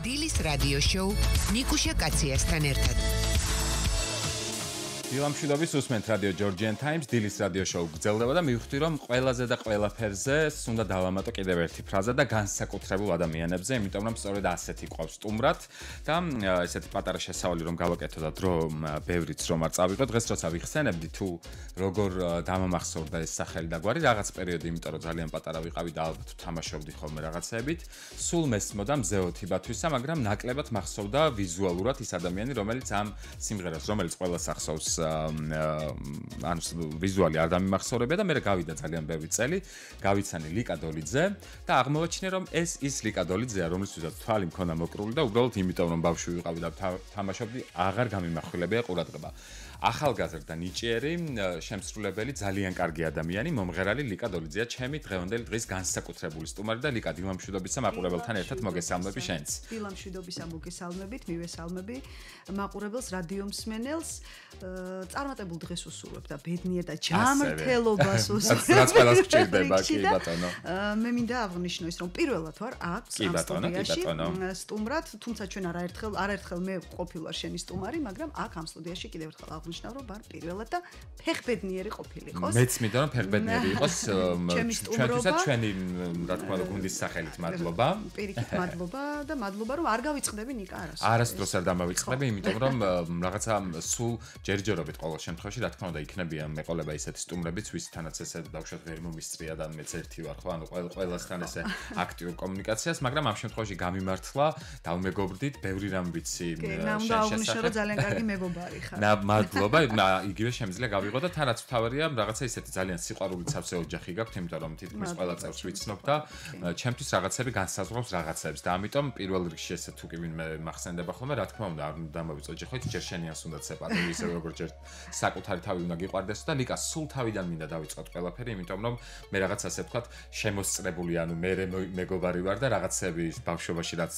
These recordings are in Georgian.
დილის რადიო შოუ ნიკუშა კაციასთან ერთად. დილამშვიდობის უსმენთ რადიო Georgian Times დილის რადიო შოუ გრძელდება და მივხვდი რომ ყველაზე და ყველაფერზე უნდა დავამატო კიდევ ერთი ფრაზა და განსაკუთრებულ ადამიანებზე, იმიტომ რომ სწორედ ასეთი ყავს სტუმრად და ესეთი პატარა შესავალი რომ გავაკეთო და დრო ბევრიც რომ არ წავიღო დღეს როცა ვიხსენებდი თუ როგორ დამამახსოვრდა ეს სახელი და გვარი რაღაც პერიოდი, იმიტომ რომ ძალიან პატარა ვიყავი და ალბათ თამაშობდი ხოლმე რაღაცებით, სულ მესმოდა მზეოთიბათვისა, მაგრამ ნაკლებად მახსოვდა ვიზუალურად ის ადამიანი, რომელიც ამ სიმღერას, რომელიც ყველას ახსოვს ანუ ვიზუალი არ დამიმახსოვრებია და მე გავიდა ძალიან ბევრი წელი, გავიცანი ლიკა დოლიძე და აღმოაჩინე რომ ეს ის ლიკა დოლიძეა, რომლისთვისაც თვალი მქონდა მოკრული და უბრალოდ იმიტომ რომ ბავშვი ვიყავი და თამაშობდი, აღარ გამიმახვილებია ყურადღება. ახალგაზრდა ნიჭიერი შემსრულებელი ძალიან კარგი ადამიანი მომღერალი ლიკა დოლიძეა ჩემი დღევანდელი დღის განსაკუთრებული სტუმარი და ლიკა დილამშვიდობისა მაყურებელთან ერთად მოგესალმები შენც. დილამშვიდობისა მოგესალმებით, მივესალმები მაყურებელს, რადიო მსმენელს, წარმატებულ დღეს უსურვებ და ბედნიერ და ჯანმრთელობას უსურვებ. რაც ყველას გჭირდება, კი ბატონო. მე მინდა აღვნიშნო ის რომ პირველად ვარ აქ სტუდიაში სტუმრად, თუმცა ჩვენ არაერთხელ მე ყოფილვარ შენი სტუმარი, მაგრამ აქ ამ სტუდიაში კიდევ ერთხელ აღნიშნავ რომ ვარ პირველად და ფეხბედნიერი ყოფილიყოს. მეც მინდა რომ ფეხბედნიერი იყოს ჩვენთვისაც ჩვენი რა თქმა უნდა გუნდის სახელით მადლობა. პირიქით მადლობა და მადლობა რომ არ გავიწყდები ნიკა არასდროს არ დამავიწყდები, იმიტომ რომ რაღაცა სულ ჯერჯერობით ყოველ შემთხვევაში რა თქმა უნდა იქნებიან მეყოლება ისეთი სტუმრებიც ვისთანაც ესე ბავშვად ვერ მომისწრია და მეც ერთი ვარ ხო ანუ ყველასთან ესე აქტიურ კომუნიკაციას, მაგრამ ამ შემთხვევაში გამიმართლა, დავმეგობრდით, ბევრი რამ ვიცი შენ შესახებ. რომ ძალიან კარგი მეგობარი ხარ. მადლობა, იგივე შემიძლია გავიღო და თანაც თავარია რაღაცა ისეთი ძალიან სიყვარულით სავსე ოჯახი გაქვთ, იმიტომ რომ თითქმის ყველა წელს ვიცნობ და ჩემთვის რაღაცები განსაზღვრავს რაღაცებს და ამიტომ პირველ რიგში ესე თუ კი ვინმე მახსენდება ხოლმე, რა თქმა უნდა, არ დამოვიწოდე ხო, ჯერ შენიანს უნდა ცეპადო, ისე როგორც ჯერ საკუთარი თავი უნდა გიყვარდეს და ლიკა სულ თავიდან მინდა დავიწყოთ ყველაფერი, იმიტომ რომ მე რაღაც ასე ვთქვათ, შემოსწრებული, ანუ მე მეგობარი ვარ და რაღაცები ბავშვობაში რაც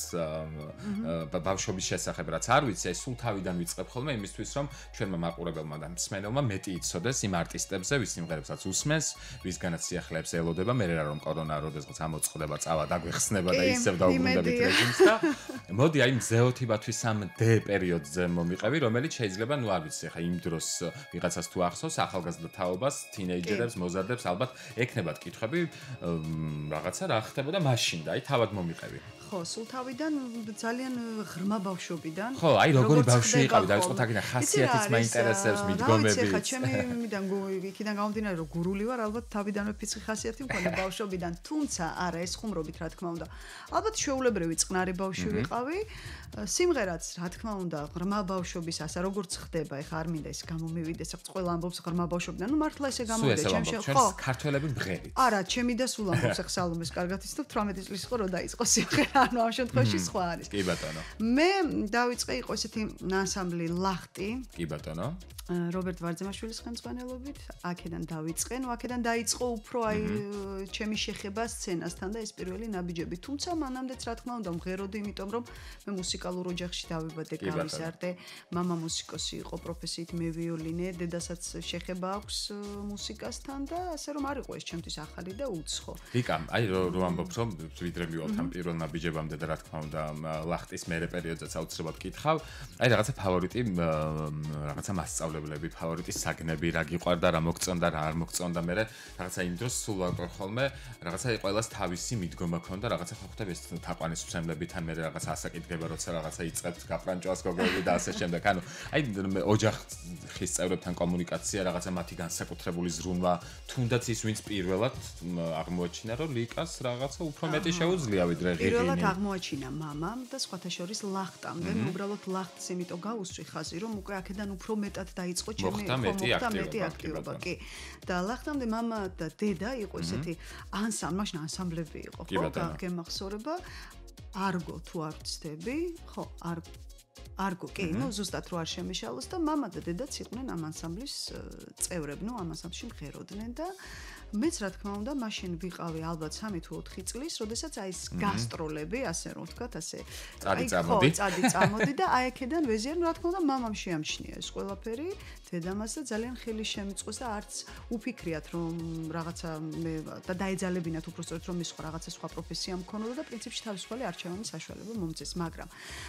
ბავშვობის შესახებ რაც არ ვიცი, ეს სულ თავიდან ვიწყებ ხოლმე იმისთვის რომ ჩვენმა მაყურებელმა და მსმენელმა მეტი იცოდეს იმ არტისტებზე, ვის სიმღერებსაც უსმენს, ვისგანაც სიახლეებს ელოდება, მე რა რომ კორონა როდესღაც ამოწყდება, წავა დაგვეხსნება და ისევ დაუბრუნდებით რეჟიმს და მოდი აი მზეოთიბათვის ამ D პერიოდზე მომიყევი, რომელიც შეიძლება ნუ არ ვიცი, ხა იმ დროს ვიღაცას თუ ახსოვს ახალგაზრდა თაობას, თინეიჯერებს, მოზარდებს, ალბათ ექნებათ კითხვები, რაღაცა რა ხდებოდა მაშინ და აი თავად მომიყევი. ხო, სულ თავიდან ძალიან ღრმა ბავშვობიდან. ხო, აი როგორი ბავშვი იყავი, დავიწყოთ აქედან ხასიათიც მაინტერესებს, მიდგომები. რა ვიცი, ხა ჩემი იქიდან გამომდინარე რომ გურული ვარ, ალბათ თავიდანვე ფიცხი ხასიათი მქონდა ბავშვობიდან, თუმცა არა ეს ხუმრობით რა თქმა უნდა. ალბათ შეუულებრივი წყნარი ბავშვი ვიყავი. სიმღერაც რა თქმა უნდა ღრმა ბავშვობის ასა როგორც ხდება, ეხა არ მინდა ეს გამომივიდეს, ახლა ყველა ამბობს ღრმა ბავშვობიდან, ნუ მართლა ესე გამოვიდა ჩემში, ხო? ქართველები მღერით. არა, ჩემი და სულ ამბობს ახლა სალომეს კარგად იცნობ 18 წლის იყო რომ დაიწყო სიმღერა. ანუ ამ შემთხვევაში სხვა არის. კი ბატონო. მე დავიწყე იყო ესეთი ანსამბლი ლახტი. კი ბატონო. რობერტ ვარძემაშვილის ხელმძღვანელობით, აქედან დავიწყე, ნუ აქედან დაიწყო უფრო აი ჩემი შეხება სცენასთან და ეს პირველი ნაბიჯები. თუმცა მანამდეც რა თქმა უნდა მღეროდი, იმიტომ რომ მე მუსიკალურ ოჯახში დავიბადე, გავიზარდე. მამა მუსიკოსი იყო პროფესიით, მე ვიოლინე, დედასაც შეხება აქვს მუსიკასთან და ასე რომ არ იყო ეს ჩემთვის ახალი და უცხო. ლიკა, აი რომ ამბობ რომ ვიდრე მივალთ ამ პირველ ნაბიჯებამდე და რა თქმა უნდა ლახტის მერე პერიოდზეც აუცილებლად გითხავ, აი რაღაცა ფავორიტი რაღაცა მასწავლებლები, ფავორიტი საგნები, რა გიყვარდა, რა მოგწონდა, რა არ მოგწონდა, მე რაღაცა იმ დროს სულ ვაკურ ხოლმე, რაღაცა ყველას თავისი მიდგომა ქონდა, რაღაცა ხო ხვდები ეს თაყვანის მცემლებიდან მე რაღაცა ასაკიდგება, როცა რაღაცა იწყებს გაფრანჭვას გოგოები და ასე შემდეგ. ანუ აი ოჯახის წევრებთან კომუნიკაცია, რაღაცა მათი განსაკუთრებული ზრუნვა, თუნდაც ის ვინც პირველად აღმოაჩინა, რომ ლიკას რაღაცა უფრო მეტი შეუძლია ვიდრე ღირიმი. პირველად აღმოაჩინა მამამ და სხვათა შორის ლახტამდე, მე უბრალოდ ლახტს იმიტომ გავუსვი ხაზი, რომ უკვე აქედან უფრო მეტად დაიწყო ჩემი მეტი აქტივობა, კი. და ლახტამდე მამა და დედა იყო ესეთი მაშინ ანსამბლები იყო, ხო, გემახსოვრება. არგო თუ არ ვცდები, ხო, არგო, კი, ნუ ზუსტად რო არ შემიშალოს და მამა და დედაც იყვნენ ამ ანსამბლის წევრები, ნუ ამ ანსამბლში მღეროდნენ და მეც რა თქმა უნდა, მაშინ ვიყავი ალბათ 3 თუ 4 წლის, როდესაც აი ეს გასტროლები, ასე რომ ვთქვათ, ასე წადი წამოდი და აი აქედან ვეზიარ, რა თქმა უნდა, მამამ შეამჩნია ეს ყველაფერი, დედამაც და ძალიან ხელი შემიწყვეს და არც უფიქრიათ, რომ რაღაცა მე და დაეძალებინათ უბრალოდ რომ ის რაღაცა სხვა პროფესია მქონოდა და პრინციპში თავისუფალი არჩევანის საშუალება მომწეს, მაგრამ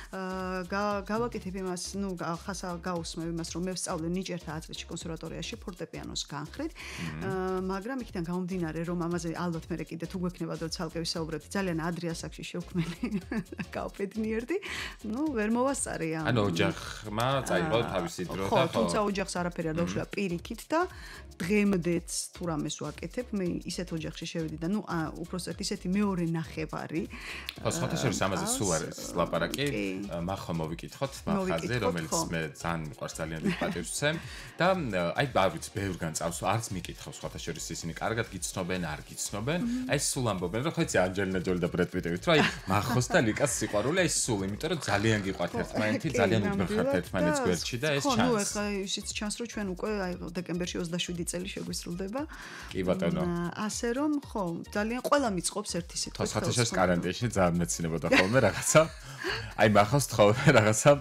გავაკეთებ იმას, ხასა გაუსმევ იმას, რომ მე ვსწავლე ნიჭერთა აწმისში კონსერვატორიაში ფორტეპიანოს განხრით, მაგრამ იქიდან გამომდინარე, რომ ამაზე ალბათ მე კიდე თუ გვექნება დრო ცალკე ვისაუბრებთ, ძალიან ადრე ასაკში შევქმნილი გავფედნიერდი, ვერ მოვასწარი ამ. ანუ ოჯახმა წაიღო თავისი დრო და ხო, თუმცა ოჯახს არაფერი არ დაუშვა პირიქით და დღემდეც თუ რამეს ვაკეთებ, მე ისეთ ოჯახში შევედი და უпроსტად ისეთი მეორე ნახევარი. ხო, სხვათაშორის ამაზე სულ არის ლაპარაკი. მახო მოვიკითხოთ მახაზე, რომელიც მე ძალიან მიყვარს, ძალიან დიდ პატივს ვცემ და აი არ ვიცი, ბევრგან წავს, არც მიკითხავს სხვათაშორის ისინი კარგად გიცნობენ, არ გიცნობენ. აი სულ ამბობენ, რომ ხო იცი ანჯელინა ჯოლი და ბრედ პიტი ვით, რომ აი მახოს და ლიკას სიყვარული აი სულ, იმიტომ რომ ძალიან გიყვართ ერთმანეთი, ძალიან უგნახართ ერთმანეთს გვერდში და ეს ჩანს. ხო, ეხლა ისიც ჩანს, რომ ჩვენ უკვე აი დეკემბერში 27 წელი შეგვისრულდება. კი ბატონო. ასე რომ ხო, ძალიან ყველა მიწყობს ერთი სიტყვით. ხო, სხვათაშორის კარანტინში ძალიან მეცნებოდა ხოლმე რაღაცა. აი მახოს თხოვე რაღაცა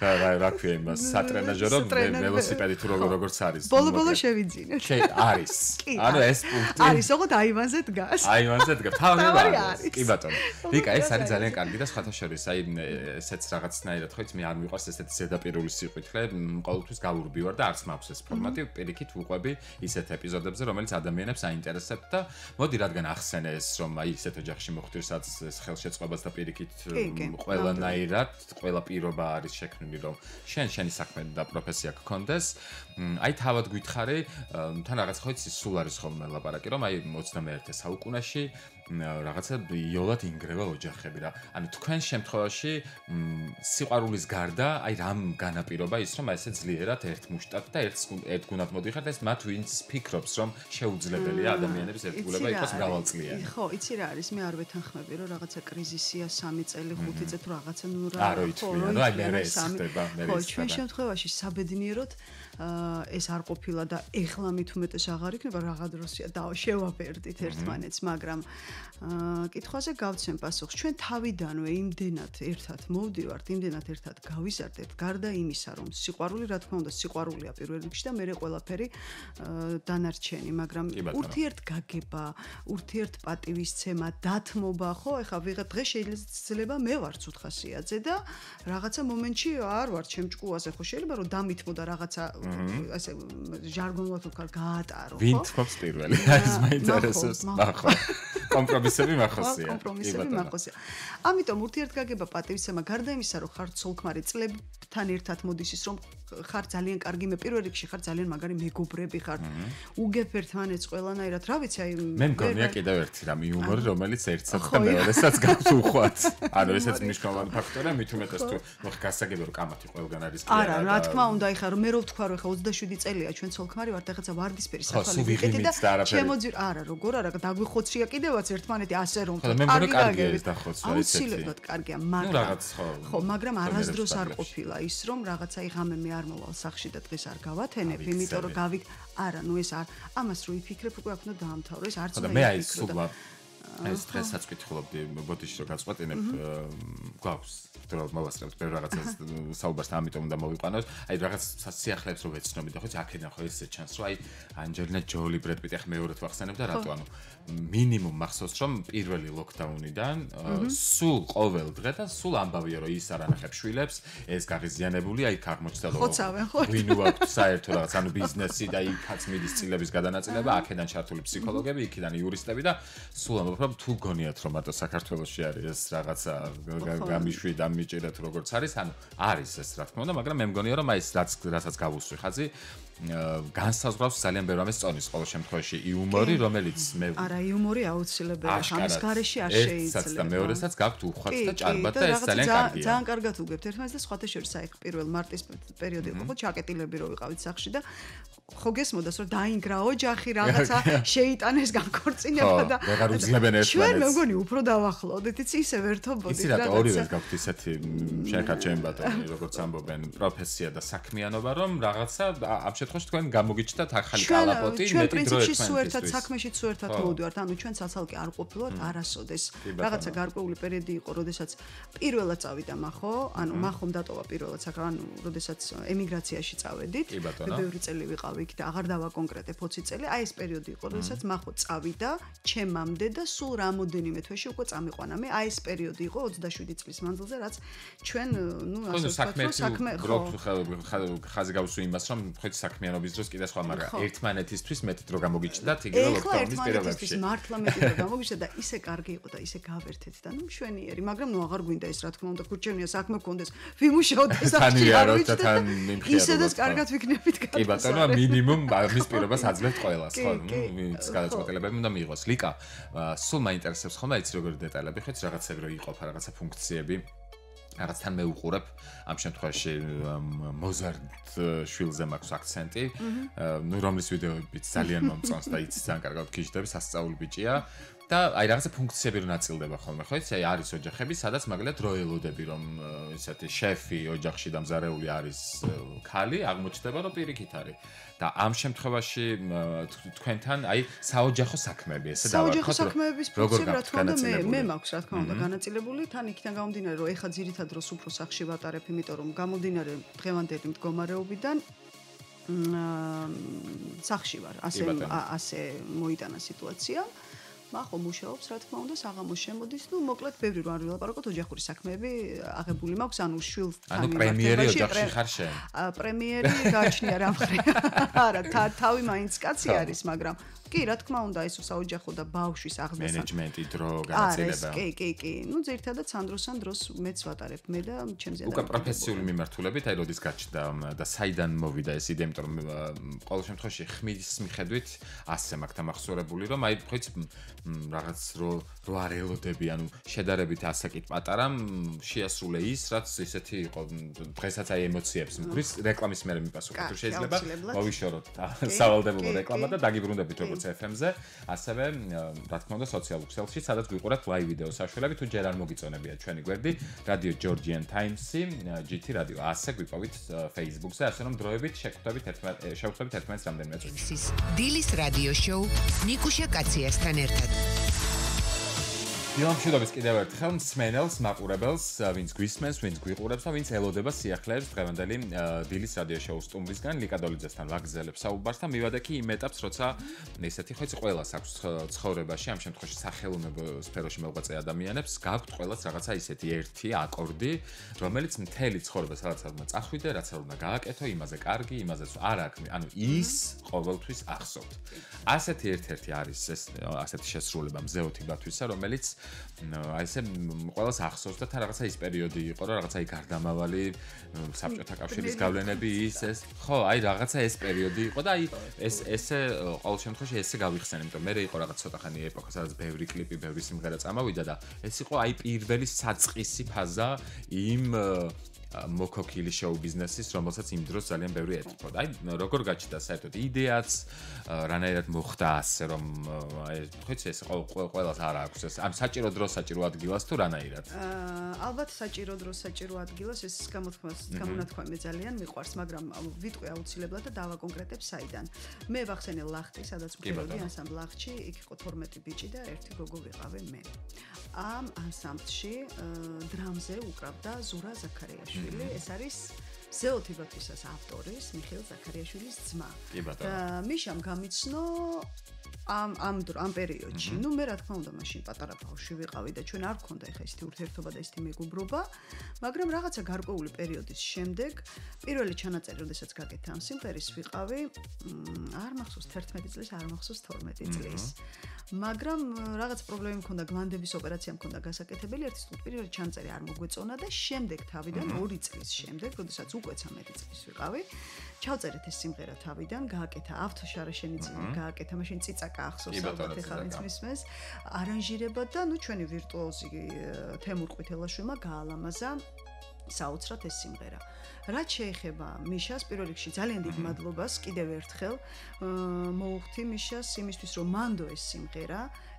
რა ქვია იმას სატრენაჟერო ველოსიპედი თუ როგორც არის. ბოლო შევიძინეთ. არის. ანუ ეს პუნქტი არის, ოღონდ აივანზე დგას. აივანზე დგას. თავი არის. კი ბატონო. ვიკა ეს არის ძალიან კარგი და სხვათაშორის აი ესეც რაღაცნაირად ხო იცი მე არ მიყვარს ესეთი ზედაპირული სიყვითლე, ყოველთვის გავურბივარ და არც მაქვს ეს ფორმატი, პირიქით ვუყვები ისეთ ეპიზოდებზე, რომელიც ადამიანებს აინტერესებთ და მოდი რადგან ახსენე ეს რომ აი ისეთ ოჯახში მოხვდი, სადაც ეს ხელშეწყობას და პირიქით ყველანაირად, ყველა პირობა არის შექმნილი, რომ შენი საქმე და პროფესია გქონდეს. აი თავად გითხარი, თან რაღაც ხო იცი სულ არის ხოლმე ლაპარაკი, რომ აი 21 საუკუნეში რაღაცა იოლად ინგრევა ოჯახები რა. ანუ თქვენ შემთხვევაში სიყვარულის გარდა აი რამ განაპირობა ის რომ ესე ძლიერად ერთ მუშტად და ერთ გუნდად მოდიხართ ეს მათ ვინც ფიქრობს რომ შეუძლებელია ადამიანების ერთგულება იყოს მრავალწლიანი. ხო, იცი რა არის, მე არ ვეთანხმები რომ რაღაცა კრიზისია 3 წელი, 5 წელი თუ რაღაცა არ ვიცი, აი მე ეს ხდება, მე ხო, ჩვენ შემთხვევაში საბედნიეროდ ეს არ ყოფილა და ეხლა მით უმეტეს აღარ იქნება რაღა დროსია და შევაბერდით ერთმანეთს, მაგრამ კითხვაზე გავცემ პასუხს. ჩვენ თავიდანვე იმდენად ერთად მოვდივართ, იმდენად ერთად გავიზარდეთ, გარდა იმისა, რომ სიყვარული, რა თქმა უნდა, სიყვარულია პირველ რიგში და მერე ყველაფერი დანარჩენი, მაგრამ ურთიერთგაგება, ურთიერთპატივისცემა, დათმობა, ხო, ეხლა ვიღა დღეს შეიძლება მე ვარ ცუთხასიაძე და რაღაცა მომენტში არ ვარ ჩემ ჭკუაზე, ხო, შეიძლება რომ დამითმო და რაღაცა ასე ჟარგონულად ვთქვა, გაატარო, ხო? ვინ თქობს პირველი? ეს მაინტერესებს, ნახო. კომპრომისები მახოსია. კომპრომისები მახოსია. ამიტომ ურთიერთგაგება, პატივისცემა, გარდა იმისა, რომ ხარ ცოლქმარი წლებთან ერთად მოდის ის, რომ ხარ ძალიან კარგი, მე პირველ რიგში ხარ ძალიან მაგარი მეგობრები ხარ. უგებ ერთმანეთს ყველანაირად, რა ვიცი, აი მე მგონია კიდევ ერთი რამ იუმორი, რომელიც ერთსაც და მეორესაც გაქვთ უხვად. ანუ ესეც მნიშვნელოვანი ფაქტორია, მით უმეტეს თუ გასაგებია რომ კამათი ყველგან არის კი არა, რა თქმა უნდა, ეხლა რომ მე რო ვთქვა რომ ეხლა 27 წელია ჩვენ ცოლქმარი ვართ, ეხლა ვარდისფერი საფალი ვიყიდი და შემოძირ, არა, როგორ არა, დაგვიხოცრია კიდევაც ერთმანეთი ასე რომ ხო და მე მგონი კარგია ეს დახოცვა ესეთი. აუცილებლად კარგია, მაგრამ ხო, მაგრამ არასდროს არ ყოფილა ის რომ რაღაცა იღამე მე არ მოვალ სახში და დღეს არ გავათენებ, იმიტომ რომ არა, ნუ ეს არ ამას რო იფიქრებ უკვე აქ უნდა დაამთავრო, ეს არც უნდა. მე აი სულ ეს დღესაც ვკითხულობდი ბოდიში რომ გაწყვეტინებ გვაქვს დრო მოვასწრებთ ბევრ რაღაცას საუბარს ამიტომ უნდა მოვიყვანოთ. აი რაღაც სიახლეებს რო ვეცნობი და ხო აქედან ხო ესე ჩანს რომ აი ანჯელინა ჯოლი, ბრედ პიტი ახლა მეორედ ვახსენებ და რატო ანუ მინიმუმ მახსოვს რომ პირველი ლოკდაუნიდან სულ ყოველ დღე და სულ ამბავია რომ ის არ ანახებს შვილებს, ეს გაღიზიანებულია, იქ აღმოჩნდა რომ ვინ უაქვს საერთო რაღაც ანუ ბიზნესი და იქაც მიდის წილების გადანაწილება, აქედან ჩართული ფსიქოლოგები, იქიდან იურისტები და სულ ამბობ რომ თუ გონიათ რომ მარტო საქართველოში არის ეს რაღაცა გამიშვი და მიჭირეთ როგორც არის, ანუ არის ეს რა თქმა უნდა, მაგრამ მე მგონია რომ აი ეს რასაც გავუსვი ხაზი განსაზღვრავს ძალიან ბევრ ამას წონის ყოველ შემთხვევაში იუმორი, რომელიც მე არა, იუმორი აუცილებელია, ამის გარეშე არ შეიძლება. ერთსაც და მეორესაც გაქვთ უხვად და ჭარბად და ეს ძალიან კარგია. ძალიან კარგად უგებთ ერთმანეთს და სხვათა შორის აი პირველ მარტის პერიოდი იყო, ხო, ჩაკეტილები რო ვიყავით სახში და ხო გესმოდას რომ დაინგრა ოჯახი, რაღაცა შეიტანეს განქორწინება და ვეღარ უძლებენ ერთმანეთს. ჩვენ მე მგონი უფრო დავახლოვდით, იცი ისე ვერთობოდით იცი რა ორივეს გაქვთ ისეთი შეხა ჩემ ბატონი, როგორც ამბობენ, პროფესია და საქმიანობა, რომ რაღაცა ამ შემთხვევაში თქვენ გამოგიჩნდათ ახალი კალაპოტი, მეტი დრო ერთმანეთისთვის. ჩვენ პრინციპში სულ ერთად საქმეში სულ ერთად მოვდივართ, ანუ ჩვენ საცალკე არ ყოფილვართ არასოდეს. რაღაცა გარკვეული პერიოდი იყო, როდესაც პირველად წავიდამ ახო, ანუ მახომ დატოვა პირველად საქმე, ანუ როდესაც ემიგრაციაში წავედით. ბევრი წელი ვიყავი იქ და აღარ დავაკონკრეტებ 20 წელი. აი ეს პერიოდი იყო, როდესაც მახო წავიდა, ჩემამდე და სულ რამოდენიმე თვეში უკვე წამიყვანა. მე აი ეს პერიოდი იყო 27 წლის მანძილზე, რაც ჩვენ, ნუ ასე ვთქვათ, საქმე ხაზი გავსვი იმას, რომ ხეთ საქმიანობის დროს კიდე სხვა, მაგრამ ერთმანეთისთვის მეტი დრო გამოგიჩნდათ იგივე ლოკდაუნის პერიოდებში. ერთმანეთისთვის მართლა მეტი დრო გამოგიჩნდა და ისე კარგი იყო და ისე გავერთეთ და ნუ მშვენიერი, მაგრამ ნუ აღარ გვინდა ეს რა თქმა უნდა, გურჩევნია საქმე გქონდეს, ვიმუშაოთ ეს ახში არ ვიცი. ისედაც კარგად ვიქნებით გადასარევი. კი ბატონო, მინიმუმ მის პირობას აძლევთ ყველას, ხო? ვინც გადაწყვეტილებები უნდა მიიღოს. ლიკა, სულ მაინტერესებს ხოლმე იცი როგორი დეტალები, ხეთ რაღაცებრო იყოფა რაღაცა ფუნქციები. რაღაც თან მე უყურებ ამ შემთხვევაში მოზარდ შვილზე მაქვს აქცენტი, ნუ რომლის ვიდეოებიც ძალიან მომწონს და იცი ძალიან კარგად გიჟდები, სასწაული ბიჭია. და აი რაღაცა ფუნქციები რო ნაწილდება ხოლმე, ხო იცი, აი არის ოჯახები, სადაც მაგალითად რო ელოდები, რომ ისეთი შეფი ოჯახში დამზარეული არის ქალი, აღმოჩნდება რომ პირიქით არის. და ამ შემთხვევაში თქვენთან აი საოჯახო საქმეები ესე დავარქოთ. საოჯახო საქმეების ფუნქციები რა თქმა უნდა მე მაქვს რა თქმა უნდა განაწილებული, თან იქიდან გამომდინარე რომ ეხა ძირითად დროს უფრო სახში ვატარებ, იმიტომ რომ გამომდინარე დღევანდელი მდგომარეობიდან სახში ვარ, ასე მოიტანა სიტუაცია. მახო მუშაობს რა თქმა უნდა საღამოს შემოდის, ნუ მოკლედ ბევრი რო არ ვილაპარაკოთ, ოჯახური საქმეები აღებული მაქვს, ანუ შვილთან ანუ პრემიერი ოჯახში ხარ შენ. პრემიერი გააჩნია რა მხრივ. არა, თავი მაინც კაცი არის, მაგრამ კი, რა თქმა უნდა, ეს საოჯახო და ბავშვის აღზრდა მენეჯმენტი დრო განაწილება. კი. ნუ ძირითადად სანდროსან დროს მეც ვატარებ მე და ჩემზე და უკვე პროფესიული მიმართულებით, აი როდის გაჩნდა და საიდან მოვიდა ეს იდეა, იმიტომ რომ ყოველ შემთხვევაში ხმის მიხედვით ასე მაქვს დამახსოვრებული, რომ აი ხო იცი რაღაც რო არ ელოდები, ანუ შედარებით ასაკით პატარა შეასრულე ის, რაც ისეთი იყო დღესაც აი ემოციებს მგრის რეკლამის მერე მიპასუხოთ, თუ შეიძლება მოვიშოროთ სავალდებულო რეკლამა და დაგიბრუნდებით როგორც FM-ზე, ასევე რა თქმა უნდა სოციალურ ქსელში, სადაც გვიყურებთ live ვიდეო საშუალებით, თუ ჯერ არ მოგიწონებია ჩვენი გვერდი, Radio Georgian Times-ი, GT Radio, ასე გვიპოვით Facebook-ზე, ასე რომ დროებით შევხვდებით ერთმანეთს რამდენიმე წუთში. დილის რადიო შოუ ნიკუშა კაციასთან ერთად. დილამშვიდობის კიდევ ერთხელ მსმენელს, მაყურებელს, ვინც გვისმენს, ვინც გვიყურებს და ვინც ელოდება სიახლეებს დღევანდელი დილის რადიო შოუს სტუმრისგან, ლიკა დოლიძესთან ვაგრძელებს საუბარს და მივადა კი იმ ეტაპს, როცა ესეთი ხო იცი ყველას აქვს ცხოვრებაში, ამ შემთხვევაში სახელმწიფო სფეროში მოღვაწე ადამიანებს, გაქვთ ყველას რაღაცა ისეთი ერთი აკორდი, რომელიც მთელი ცხოვრება სადაც უნდა წახვიდე, რაც არ უნდა გააკეთო, იმაზე კარგი, იმაზეც არ აქვს, ანუ ის ყოველთვის ახსოვთ. ასეთი ერთ-ერთი არის ეს ასეთი შესრულება მზეოთი ბათვისა, რომელიც აი ესე ყველას ახსოვს და თან რაღაცა ის პერიოდი იყო, რომ რაღაცა იქ გარდამავალი საბჭოთა კავშირის გავლენები ეს ხო, აი რაღაცა ეს პერიოდი იყო და აი ესე ყოველ შემთხვევაში ესე გავიხსენე, იმიტომ მე იყო რაღაც ცოტა ხანი ეპოქა, სადაც ბევრი კლიპი, ბევრი სიმღერა წამოვიდა და ეს იყო აი პირველი საწყისი ფაზა იმ მოკოკილი შოუ ბიზნესის, რომელსაც იმ დროს ძალიან ბევრი ეთქოდა. აი, როგორ გაჩნდა საერთოდ იდეაც, რანაირად მოხდა ასე, რომ აი, ხო იცი ეს ყველას არ აქვს ეს. ამ საჭირო დროს, საჭირო ადგილას თუ რანაირად? ალბათ საჭირო დროს, საჭირო ადგილას ეს გამონათქვა მე ძალიან მიყვარს, მაგრამ ვიტყვი აუცილებლად და დავაკონკრეტებ საიდან. მე ვახსენე ლახტი, სადაც ვქებოდი ანსამბლ ლახტში, იქ იყო 12 ბიჭი და ერთი გოგო ვიყავე მე. ამ ანსამბლში დრამზე უკრავდა ზურა ზაქარიაშვილი, ეს არის ზეოთი ბათვისას ავტორის მიხეილ ზაქარიაშვილის ძმა. და მიშამ გამიცნო ამ პერიოდში. ნუ მე რა თქმა უნდა მაშინ პატარა ბავშვი ვიყავი და ჩვენ არ გქონდა ეხა ისეთი ურთიერთობა და ისეთი მეგობრობა, მაგრამ რაღაცა გარკვეული პერიოდის შემდეგ პირველი ჩანაწერი, როდესაც გაკეთა ამ სიმღერის ვიყავი, არ მახსოვს 11 წლის, არ მახსოვს 12 წლის. მაგრამ რაღაც პრობლემები მქონდა, გლანდების ოპერაცია მქონდა გასაკეთებელი, ერთი სტუდია პირველი ჩანაწერი არ მოგვეწონა და შემდეგ თავიდან 2 წლის შემდეგ, როდესაც უკვე 13 წლის ვიყავი, ჩავწერეთ ეს სიმღერა თავიდან, გააკეთა ავთოშარაშენიძე, გააკეთა მაშინ წიწაკა ახსოვს ალბათ ეხლა ვინც მისმენს, არანჟირება და ნუ ჩვენი ვირტუოზი თემურ ყვითელაშვილმა გაალამაზა საოცრად ეს სიმღერა. რაც შეეხება მიშას, პირველ რიგში ძალიან დიდ მადლობას კიდევ ერთხელ მოვუხდი მიშას იმისთვის, რომ მანდო ეს სიმღერა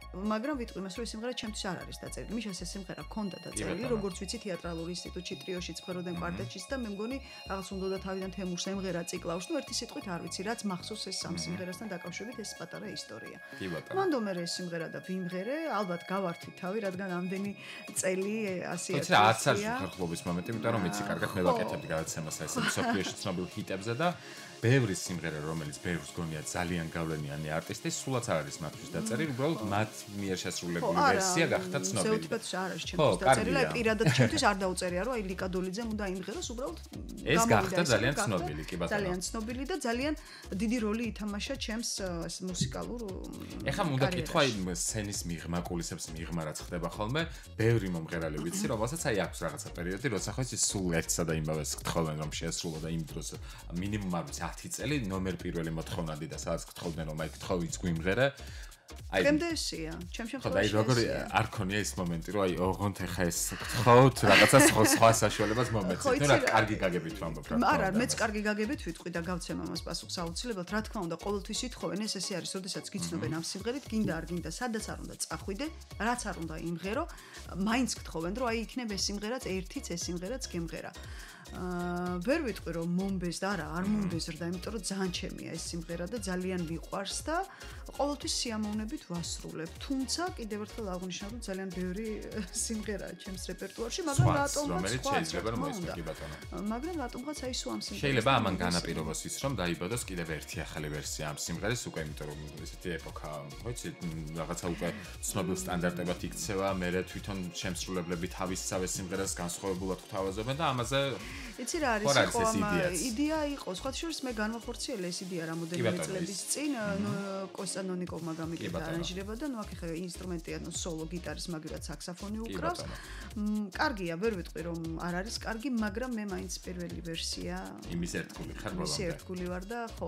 მაგრამ ვიტყვი მას, რომ ეს სიმღერა ჩემთვის არ არის დაწერილი. მიშას ეს სიმღერა ჰქონდა დაწერილი, როგორც ვიცი, თეატრალურ ინსტიტუტში ტრიოში ცხოვრობდნენ კვარტეტშიც და მე მგონი რაღაც უნდა თავიდან თემურს ემღერა ციკლავს, ნუ ერთი სიტყვით არ ვიცი, რაც მახსოვს ეს სამ სიმღერასთან დაკავშირებით ეს პატარა ისტორია. მანდ მე ეს სიმღერა და ვიმღერე, ალბათ გავართვით თავი, რადგან ამდენი წელი 100 თუმცა არც არის ხალხობის მომენტი, იმიტომ რომ იცი კარგად მე ვაკეთებდი გადაცემას ეს სოფლიოში ცნობილ ჰიტებზე და ბევრი სიმღერა, რომელიც ბევრს გონია ძალიან გავლენიანი არტისტი, სულაც არ არის მათთვის დაწერილი, უბრალოდ მათ მიერ შესრულებული ვერსია გახდა ცნობილი. ზეუთბათში არ არის ჩემთვის დაწერილი, პირადად ჩემთვის არ დაუწერია, რომ აი ლიკადოლიძემ უნდა იმღეროს, უბრალოდ ეს გახდა ძალიან ცნობილი, კი ბატონო. ძალიან ცნობილი და ძალიან დიდი როლი ითამაშა ჩემს მუსიკალურ ეხლა უნდა კითხვა იმ სცენის მიღმა, კულისებს მიღმა რაც ხდება ხოლმე, ბევრი მომღერალი ვიცი, რომელსაც აი აქვს რაღაცა პერიოდი, როცა ხო ის სულ ერთსა და იმავეს გთხოვენ რომ შეესრულო და იმ დროს მინიმუმ არ ვიცი 10 წელი ნომერ პირველი მოთხოვნადი და სადაც გთხოვდნენ რომ აი გთხოვიც გვიმღერე აი გემდესია ჩემ შემთხვევაში ხო და როგორი არ ქონია ეს მომენტი რომ აი ოღონდ ეხა ეს გთხოვთ რაღაცა სხვა საშუალებას მომეცით ნუ რა კარგი გაგებით ვამბობ რა არა მეც კარგი გაგებით ვიტყვი და გავცემ ამას პასუხს აუცილებლად რა თქმა უნდა ყოველთვის ითხოვენ ეს ესე არის როდესაც გიცნობენ ამ სიმღერით გინდა არ გინდა სადაც არ უნდა წახვიდე რაც არ უნდა იმღერო მაინც გთხოვენ რომ აი იქნება ეს სიმღერაც ერთიც ეს სიმღერაც გემღერა ვერ ვიტყვი რომ მომბეს და არა არ მომბეზრდა იმიტომ რომ ძალიან ჩემია ეს სიმღერა და ძალიან მიყვარს და ყოველთვის სიამოვნებით ვასრულებ თუმცა კიდევ ერთხელ აღნიშნავ რომ ძალიან ბევრი სიმღერაა ჩემს რეპერტუარში მაგრამ რატომღაც შეიძლება რომ მოისმენგი ბატონო მაგრამ რატომღაც აი სულ ამ სიმღერას შეიძლება ამან განაპირობოს ის რომ დაიბადოს კიდევ ერთი ახალი ვერსია ამ სიმღერის უკვე იმიტომ რომ ესეთი ეპოქა ხო იცი რაღაცა უკვე ცნობილ სტანდარტებად იქცევა მე თვითონ შემსრულებლები თავისსავე სიმღერას განსხვავებულად გვთავაზობენ და ამაზე იცი რა არის იყო ამ იდეა იყო სხვა შორის მე განვახორციელე ეს იდეა რამოდენიმე წლების წინ კოსტანონიკოვმა გამიკეთა არანჟირება და ნუ აქ ხე ინსტრუმენტია ნუ სოლო გიტარის მაგალითად საქსაფონი უკრავს კარგია ვერ ვიტყვი რომ არ არის კარგი მაგრამ მე მაინც პირველი ვერსია იმის ერთგული ხარ ბოლომდე იმის ერთგული ვარ და ხო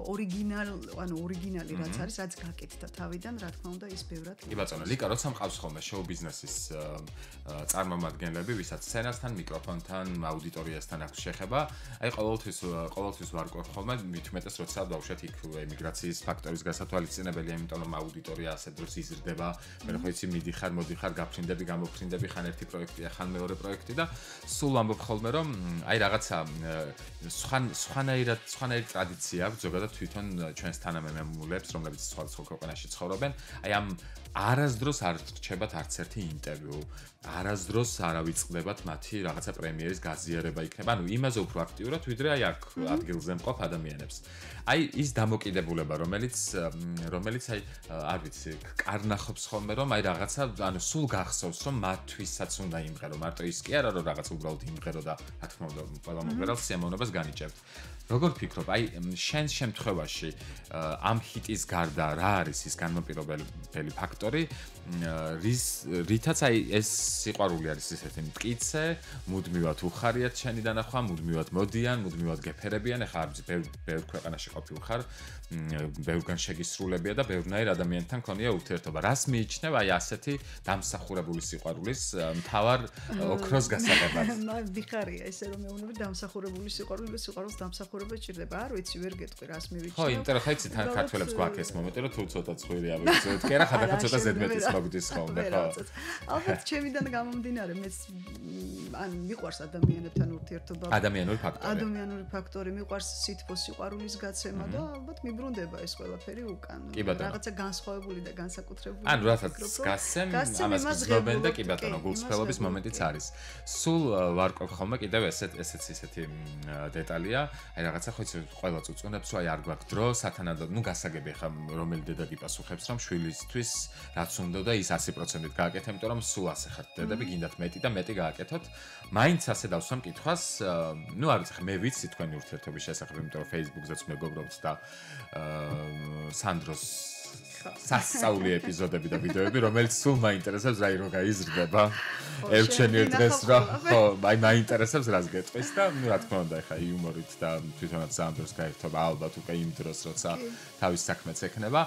ორიგინალი რაც არის რაც გაკეთდა თავიდან რა თქმა უნდა ის ბევრად კი ბატონო ლიკა როცა მყავს ხოლმე შოუ ბიზნესის წარმომადგენლები ვისაც სცენასთან მიკროფონთან აუდიტორიასთან აქვს შეხება აი ყოველთვის ვარკვევ ხოლმე მithumetes როცა დავუშვათ იქ ემიგრაციის ფაქტორის გასათვალისწინებელია იმიტომ რომ აუდიტორია ასე დროს იზრდება მე ხო იცი მიდიხარ მოდიხარ გაფრინდები გამოფრინდები ხან ერთი პროექტია ხან მეორე პროექტი და სულ ამბობ ხოლმე რომ აი რაღაცა სხვანაირი ტრადიცია აქვს ზოგადად თვითონ ჩვენს თანამემამულებს რომლებიც სხვა ქვეყანაში ცხოვრობენ აი ამ არასდროს არ რჩებათ არც ერთი ინტერვიუ არასდროს არ ავიწყდებათ მათი რაღაცა პრემიერის გაზიარება იქნება ანუ იმაზე უფრო აქტიურად ვიდრე აი აქ ადგილზე მყოფ ადამიანებს აი ის დამოკიდებულება რომელიც აი არ ვიცი კარნახობს ხოლმე რომ აი რაღაცა ანუ სულ გახსოვს რომ მათთვისაც უნდა იმღერო მარტო ის კი არა რომ რაღაც უბრალოდ იმღერო და რა თქმა უნდა ყველა მომღერალს სიამოვნებას განიჭებთ როგორ ფიქრობ აი შენ შემთხვევაში ამ ჰიტის გარდა რა არის ის განმაპირობებელი ფაქტორი რითაც აი ეს სიყვარული არის ესეთი მტკიცე მუდმივად უხარიათ შენი დანახვა მუდმივად მოდიან მუდმივად გეფერებიან ეხლა არის ბევრ ქვეყანაში ყოფილ ხარ ბევრგან შეგისრულებია და ბევრნაირ ადამიანთან ქონია ურთიერთობა რას მიიჩნევ აი ასეთი დამსახურებული სიყვარულის მთავარ ოქროს გასაღებად ვიხარია ესე რომ მეუბნები დამსახურებული სიყვარულს დამსახურება ჭირდება არ ვიცი ვერ გეტყვი რას მივიჩნევ ხო იმიტომ რომ ხა იცი თან ქართველებს გვაქვს ეს მომენტი რომ თუ ცოტა ცხვირი ავიღოთ კი არა ხა ცოტა ზედმეტის მოგდის ხოლმე ხო ალბათ ჩემიდან გამომდინარე მეც ან მიყვარს ადამიანებთან ურთიერთობა ადამიანური ფაქტორი მიყვარს სითბო სიყვარულის გაცემა და ალბათ მიბრუნდება ეს ყველაფერი უკან რაღაცა განსხვავებული და განსაკუთრებული ან რასაც გასცემ ამას გზნობენ და კი ბატონო გულწრფელობის მომენტიც არის სულ ვარკვევ ხოლმე კიდევ ესეთი დეტალია აი რაღაცა ხო იცი ყველა წუწუნებს რომ აი არ გვაქვს დრო სათანადო ნუ გასაგები ხა რომელი დედა გიპასუხებს რომ შვილისთვის რაც უნდა და ის 100%-ით გააკეთე იმიტომ რომ სულ ასე ხართ დედები გინდათ მეტი და მეტი გააკეთოთ მაინც ასე დავსვამ კითხვას ნუ არ ვიცი ხა მე ვიცი თქვენი ურთიერთობის შესახებ იმიტომ რომ Facebook-ზეც მეგობრობთ და სანდროს სასწაული ეპიზოდები და ვიდეოები რომელიც სულ მაინტერესებს რაი რო გაიზრდება ევჩენიერ დღეს რა ხო აი მაინტერესებს რას გეტყვის და ნუ რა თქმა უნდა ხა იუმორით და თვითონაც სანდროს გაერთობა ალბათ უკვე იმ დროს როცა თავის საქმეც ექნება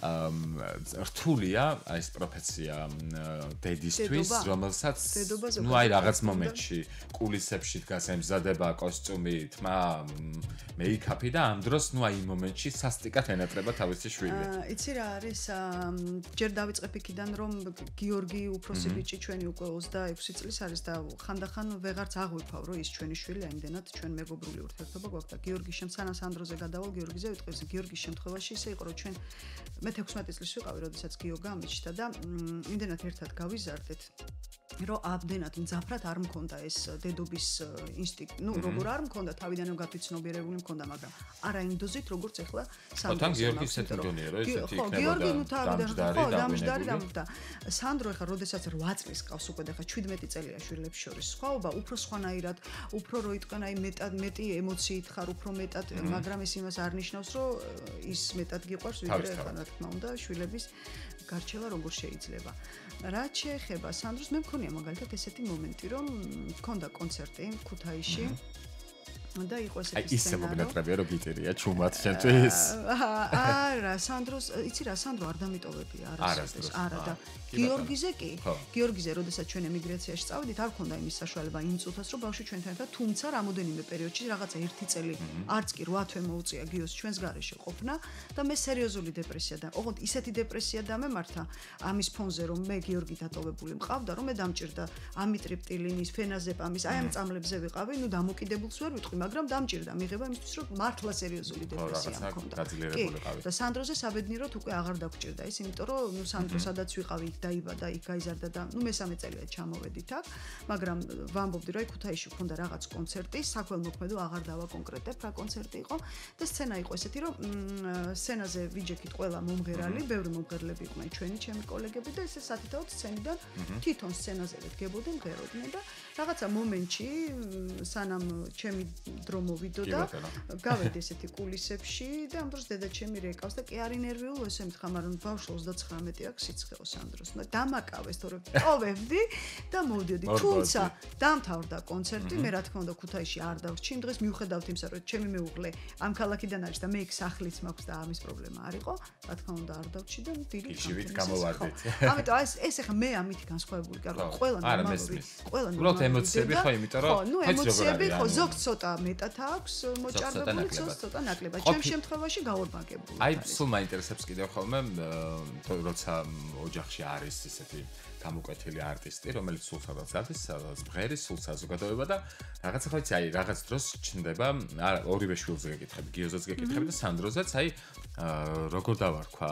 რთულია ეს პროფესია დედისთვის რომელსაც ნუ აი რაღაც მომენტში კულისებში დგას ემზადება კოსტიუმი თმა მეიქაპი და ამ დროს ნუ აი იმ მომენტში სასტიკად ენატრება თავისი შვილი იცი რა არის ჯერ დავიწყებ იქიდან რომ გიორგი უფროსი ბიჭი ჩვენი უკვე 26 წლის არის და ხანდახან ვეღარც აღვიქავ რომ ის ჩვენი შვილია იმდენად ჩვენ მეგობრული ურთიერთობა გვაქვს და გიორგის შემცანას ანდროზე გადავალ გიორგიზე ვიტყვი გიორგის შემთხვევაში ისე იყო რომ ჩვენ მე 16 წლის ვიყავი როდესაც გიორგა ამიჩნდა და იმდენად ერთად გავიზარდეთ რომ აბდენად მძაფრად არ მქონდა ეს დედობის ინსტინქტი. ნუ როგორ არ მქონდა თავიდანვე გათვითცნობიერებული მქონდა, მაგრამ არა იმ დოზით როგორც ახლა სანდრო. თან გიორგი ისეთი მგონია რომ ესეთი იქნება. გიორგი ნუ თავიდანვე დამჯდარი და სანდრო ახლა როდესაც 8 წლის ყავს უკვე და ახლა 17 წელია შვილებს შორის. სხვაობა უფრო სხვანაირად, უფრო რო იტყვენ აი მეტი ემოციით ხარ, უფრო მეტად, მაგრამ ეს იმას არ ნიშნავს რომ ის მეტად გიყვარს ვიდრე ახლა რა თქმა უნდა შვილების გარჩევა როგორ შეიძლება. რაც შეეხება სანდროს მე მქონია მაგალითად ესეთი მომენტი რომ მქონდა კონცერტი ქუთაისში და იყო ესეთი სცენა. აი ისე მომენტებია რომ გიტერია ჩუმად შენთვის. არა, სანდროს, იცი რა, სანდრო არ დამიტოვებია არასდროს. არა და გიორგიზე კი. გიორგიზე, როდესაც ჩვენ ემიგრაციაში წავედით, არ ქონდა იმის საშუალება იმ წუთას, რომ ბავშვი ჩვენთან ერთად, თუმცა რამოდენიმე პერიოდში რაღაცა 1 წელი, არც კი 8 თვე მოუწია გიოს ჩვენს გარეშე ყოფნა და მე სერიოზული დეპრესია და ოღონდ ისეთი დეპრესია დამემართა ამის ფონზე, რომ მე გიორგი დატოვებული მყავდა, რომ მე დამჭირდა ამიტრიპტილინის, ფენაზეპამის, აი ამ წამლებზე ვიყავი, ნუ დამოკიდებულს ვერ ვიტყვი, მაგრამ დამჭირდა მიღება იმისთვის, რომ მართლა სერიოზული დეპრესია მქონდა. და სანდროზე საბედნიეროდ უკვე აღარ დაგჭირდა ის, იმიტომ რომ ნუ სანდრო სადაც ვიყავი, იქ დაიბადა, იქ გაიზარდა და ნუ მესამე წელია ჩამოვედით აქ, მაგრამ ვამბობდი რომ აი ქუთაისში მქონდა რაღაც კონცერტი, საქველმოქმედო აღარ დავაკონკრეტებ რა კონცერტი იყო და სცენა იყო ესეთი, რომ სცენაზე ვიჯექით ყველა მომღერალი, ბევრი მომღერლები იყვნენ ჩვენი, ჩემი კოლეგები და ესე სათითაოდ სცენიდან თვითონ სცენაზე ვდგებოდნენ, მღეროდნენ და რაღაცა მომენტში სანამ ჩემი დრო მოვიდო და გავედი ესეთი კულისებში და ამ დროს დედაჩემი რეკავს და კი არი ნერვიულო ესე მითხა, მაგრამ ბავშვი 39 აქვს სიცხეო სანდროს. და დამაკავეს თორე ტოვებდი და მოვდიოდი. თუმცა დამთავრდა კონცერტი, მე რა თქმა უნდა ქუთაისში არ დავრჩი. იმ დღეს მიუხედავთ იმისა, რომ ჩემი მეუღლე ამ ქალაქიდან არის და მე იქ სახლიც მაქვს და ამის პრობლემა არ იყო, რა თქმა უნდა არ დავრჩი და დილით შევით გამოვარდით. ამიტომ ეს ახლა მე ამით განსხვავებული კარგი, ყველა ნორმალური, ყველა უბრალოდ ემოციები ხო, იმიტომ რომ ხო, ნუ ემოციები ხო, ზოგ ცოტა მეტად აქვს მოჭარბებული, ცოტა ნაკლებად. ჩემ შემთხვევაში გაორმაგებული. აი, სულ მაინტერესებს კიდევ ხოლმე, როცა ოჯახში არის ესეთი გამოკვეთილი არტისტი, რომელიც სულ სადაც არის, სადაც მღერის, სულ საზოგადოება და რაღაცა ხო იცი, აი, რაღაც დროს ჩნდება, ორივე შვილზე გეკითხები, გიოზეც გეკითხები და სანდროზეც, აი, როგორ დავარქვა,